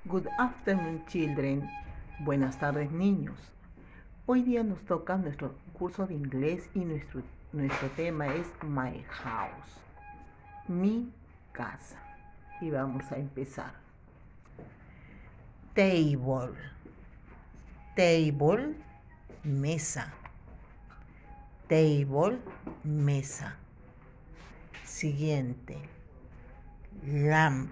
Good afternoon, children. Buenas tardes, niños. Hoy día nos toca nuestro curso de inglés y nuestro tema es My House, mi casa. Y vamos a empezar. Table, table, mesa. Table, mesa. Siguiente. Lamp,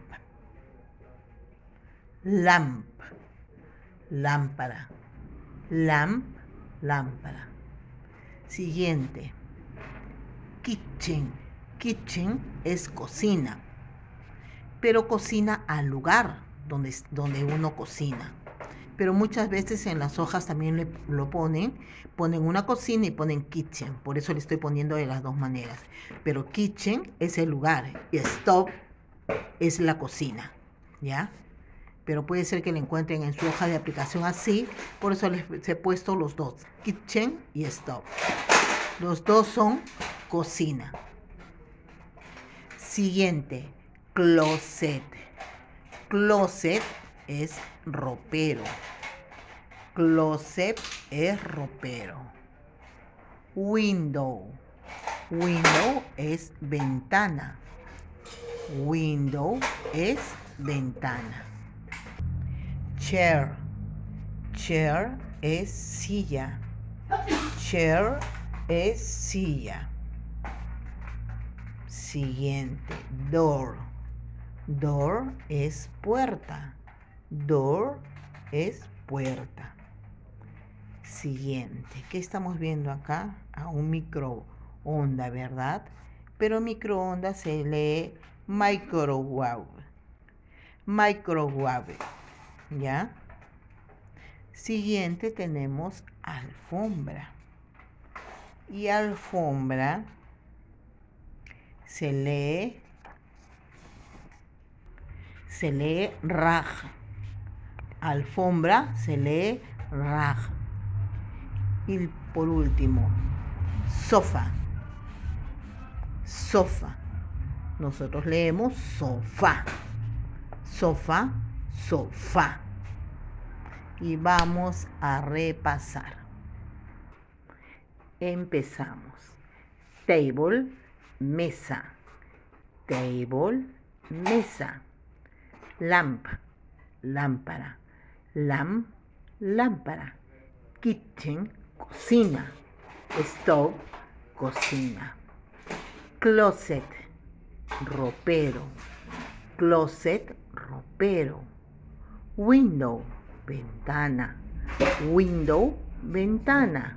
lamp, lámpara. Lamp, lámpara. Siguiente. Kitchen. Kitchen es cocina, pero cocina al lugar donde uno cocina. Pero muchas veces en las hojas también lo ponen una cocina y ponen kitchen. Por eso le estoy poniendo de las dos maneras. Pero kitchen es el lugar y stove es la cocina, ¿ya? Pero puede ser que le encuentren en su hoja de aplicación así, por eso les he puesto los dos, kitchen y stove. Los dos son cocina. Siguiente, closet. Closet es ropero. Closet es ropero. Window. Window es ventana. Window es ventana. Chair. Chair es silla. Chair es silla. Siguiente. Door. Door es puerta. Door es puerta. Siguiente. ¿Qué estamos viendo acá? A un microondas, ¿verdad? Pero microondas se lee microwave. Microwave. ¿Ya? Siguiente tenemos alfombra. Y alfombra se lee rag. Alfombra se lee rag. Y por último, sofá. Sofá. Nosotros leemos sofá. Sofá, sofá. Y vamos a repasar. Empezamos. Table, mesa. Table, mesa. Lamp, lámpara. Lamp, lámpara. Kitchen, cocina. Stove, cocina. Closet, ropero. Closet, ropero. Window, ventana. Window, ventana.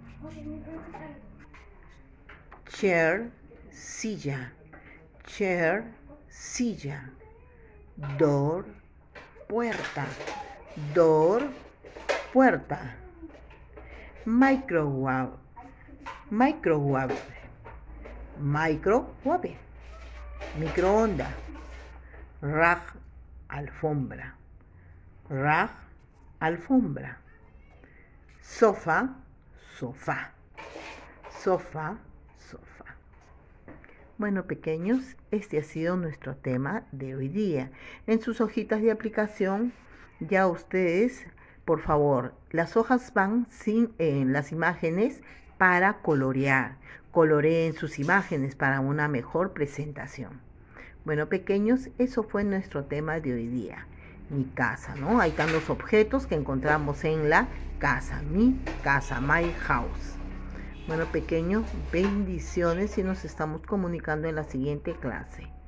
Chair, silla. Chair, silla. Door, puerta. Door, puerta. Microwave. Microwave. Microwave. Microondas. Rag, alfombra. Rag, alfombra. Sofá, sofá. Sofá, sofá. Bueno, pequeños, este ha sido nuestro tema de hoy día. En sus hojitas de aplicación, ya ustedes, por favor, las hojas van sin las imágenes para colorear. Coloreen sus imágenes para una mejor presentación. Bueno, pequeños, eso fue nuestro tema de hoy día. Mi casa, ¿no? Ahí están los objetos que encontramos en la casa. Mi casa, my house. Bueno, pequeños, bendiciones y nos estamos comunicando en la siguiente clase.